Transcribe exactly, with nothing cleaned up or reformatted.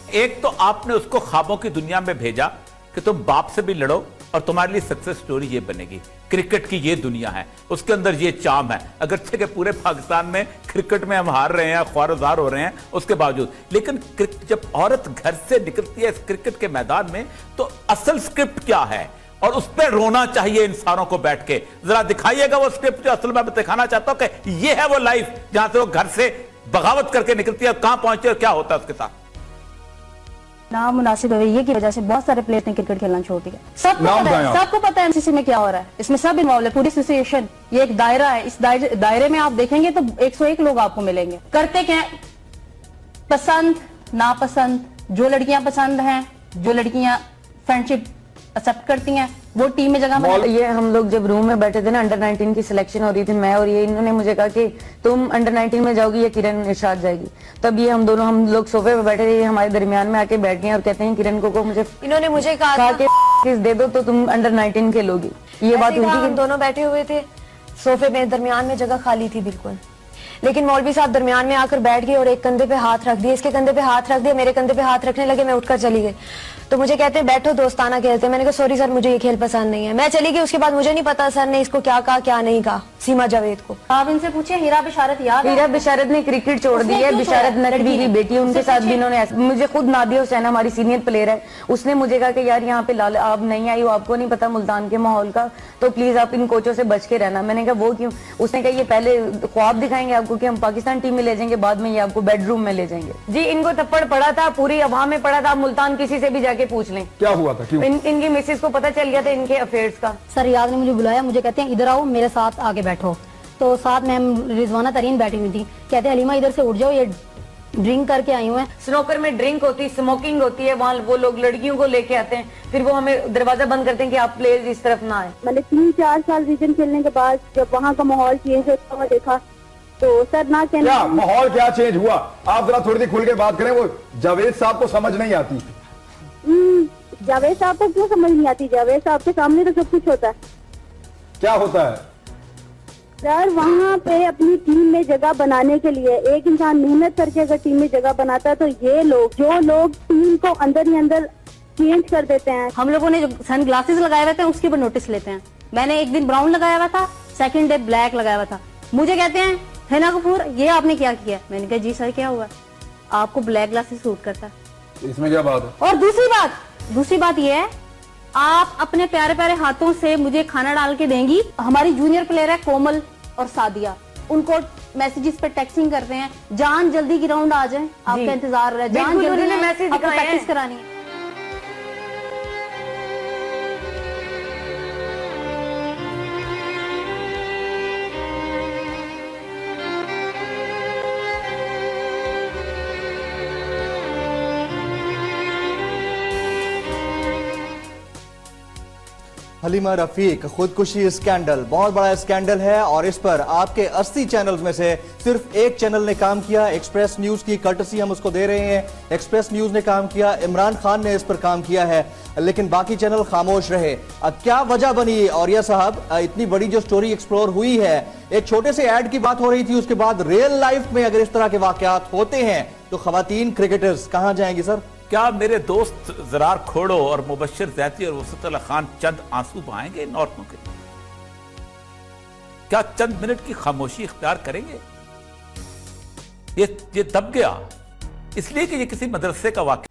एक तो आपने उसको ख्वाबों की दुनिया में भेजा कि तुम बाप से भी लड़ो और तुम्हारे लिए सक्सेस स्टोरी ये बनेगी, क्रिकेट की ये दुनिया है, उसके अंदर ये चाम है। अगरचे के पूरे पाकिस्तान में क्रिकेट में हम हार रहे हैं, ख्वारजार हो रहे हैं, उसके बावजूद, लेकिन जब औरत घर से निकलती है इस क्रिकेट के मैदान में तो असल स्क्रिप्ट क्या है और उस पर रोना चाहिए इंसानों को बैठ के। जरा दिखाइएगा वो स्क्रिप्ट जो असल में मैं दिखाना चाहता हूं कि ये है वो लाइफ जहां से वो घर से बगावत करके निकलती है, कहां पहुंचे और क्या होता है उसके साथ। ना मुनासिब रवैये की वजह से बहुत सारे प्लेयर्स ने क्रिकेट खेलना छोड़ दिया। सबको पता है, सबको पता है एमसीसी में क्या हो रहा है, इसमें सब इन्वॉल्व है, पूरी एसोसिएशन, ये एक दायरा है। इस दायरे, दायरे में आप देखेंगे तो एक सौ एक लोग आपको मिलेंगे। करते क्या, पसंद नापसंद, जो लड़कियां पसंद हैं, जो लड़कियां फ्रेंडशिप एक्सेप्ट करती हैं, वो टीम में जगह। ये हम लोग जब रूम में बैठे थे ना, अंडर नाइनटीन की सिलेक्शन हो रही थी, मैं और ये, इन्होंने मुझे कहा कि तुम अंडर नाइनटीन में जाओगी या किरण इरशाद जाएगी। तब ये हम दोनों हम लोग सोफे पे बैठे थे, ये हमारे दरमियान में आके बैठ गए और कहते हैं किरण को, को मुझे इन्होंने मुझे कहा कि दे दो तो तुम अंडर नाइनटीन खेलोगी। ये बात हुई थी। हम दोनों बैठे हुए थे सोफे में, दरमियान में जगह खाली थी बिल्कुल, लेकिन मौलवी साहब दरमियान में आकर बैठ गए और एक कंधे पे हाथ रख दिए, इसके कंधे पे हाथ रख दिया, मेरे कंधे पे हाथ रखने लगे, मैं उठकर चली गई। तो मुझे कहते हैं बैठो दोस्ताना खेलते हैं। मैंने कहा सॉरी सर मुझे ये खेल पसंद नहीं है, मैं चली गई। उसके बाद मुझे नहीं पता सर ने इसको क्या कहा क्या नहीं कहा, सीमा जावेद को। आप इनसे पूछिए, हीरा बिशारत याद है? हीरा बिशारत ने क्रिकेट छोड़ दी है, बिशारत नकवी की बेटी, उनके साथ भी इन्होंने, मुझे खुद नादिया हुसैन हमारी सीनियर प्लेयर है, उसने मुझे कहा कि यार यहाँ पे लाल आप नहीं आई हो, आपको नहीं पता मुल्तान के माहौल का, तो प्लीज आप इन कोचों से बच के रहना। मैंने कहा वो क्यों? उसने कहा ये पहले ख्वाब दिखाएंगे आपको कि हम पाकिस्तान टीम में ले जाएंगे, बाद में ये आपको बेडरूम में ले जाएंगे। जी इनको थप्पड़ पड़ा था, पूरी अवाम में पड़ा था, मुल्तान किसी से भी जाके पूछ लें क्या हुआ था, क्यों? इन, इनकी मिसेज को पता चल गया था इनके अफेयर्स का। सर रियाज ने मुझे बुलाया, मुझे कहते हैं इधर आओ मेरे साथ आगे बैठो। तो साथ में रिजवाना तरीन बैठी हुई थी, कहते हैं हलीमा इधर से उठ जाओ, ये ड्रिंक करके आई हुए हैं। स्नोकर में ड्रिंक होती है, स्मोकिंग होती है, वहाँ वो लोग लड़कियों को लेके आते हैं, फिर वो हमें दरवाजा बंद करते हैं कि आप प्लेयर्स इस तरफ ना आए। मैंने तीन चार साल रीजन खेलने के बाद जब वहाँ का माहौल चेंज होता हुआ देखा तो सर ना कहना। क्या माहौल क्या चेंज हुआ? आप जरा थोड़ी देर खुल के बात करें, वो जावेद साहब को समझ नहीं आती। जावेद साहब को क्यों समझ नहीं आती? जावेद साहब के सामने तो सब कुछ होता है। क्या होता है सर? वहाँ पे अपनी टीम में जगह बनाने के लिए एक इंसान मेहनत करके अगर टीम में जगह बनाता है तो ये लोग जो लोग टीम को अंदर ही अंदर चेंज कर देते हैं। हम लोगों ने जो सन ग्लासेस लगाए हुए थे उसके ऊपर नोटिस लेते हैं। मैंने एक दिन ब्राउन लगाया हुआ था, सेकंड डे ब्लैक लगाया हुआ था। मुझे कहते हैं हिना कपूर ये आपने क्या किया? मैंने कहा जी सर क्या हुआ, आपको ब्लैक ग्लासेस सूट करता है। इसमें क्या बात है? और दूसरी बात दूसरी बात ये है, आप अपने प्यारे प्यारे हाथों से मुझे खाना डाल के देंगी। हमारी जूनियर प्लेयर है कोमल और सादिया, उनको मैसेजेस पे टेक्सिंग करते हैं, जान जल्दी ग्राउंड आ जाए, आपका इंतजार रहा है, जान जल्दी मैसेज प्रैक्टिस करानी है। हलीमा रफीक खुदकुशी स्कैंडल बहुत बड़ा स्कैंडल है और इस पर आपके अस्सी चैनल्स में से सिर्फ एक चैनल ने काम किया। एक्सप्रेस न्यूज की कर्टसी हम उसको दे रहे हैं, एक्सप्रेस न्यूज ने काम किया, इमरान खान ने इस पर काम किया है, लेकिन बाकी चैनल खामोश रहे। क्या वजह बनी औरिया साहब? इतनी बड़ी जो स्टोरी एक्सप्लोर हुई है, एक छोटे से ऐड की बात हो रही थी, उसके बाद रियल लाइफ में अगर इस तरह के वाकयात होते हैं तो खवातीन क्रिकेटर्स कहां जाएंगी सर? क्या मेरे दोस्त जरार खोड़ो और मुबश्शिर जैती और वसत अली खान चंद आंसू बहाएंगे इन औरतों के? क्या चंद मिनट की खामोशी इख्तियार करेंगे? ये ये दब गया इसलिए कि ये किसी मदरसे का वाकया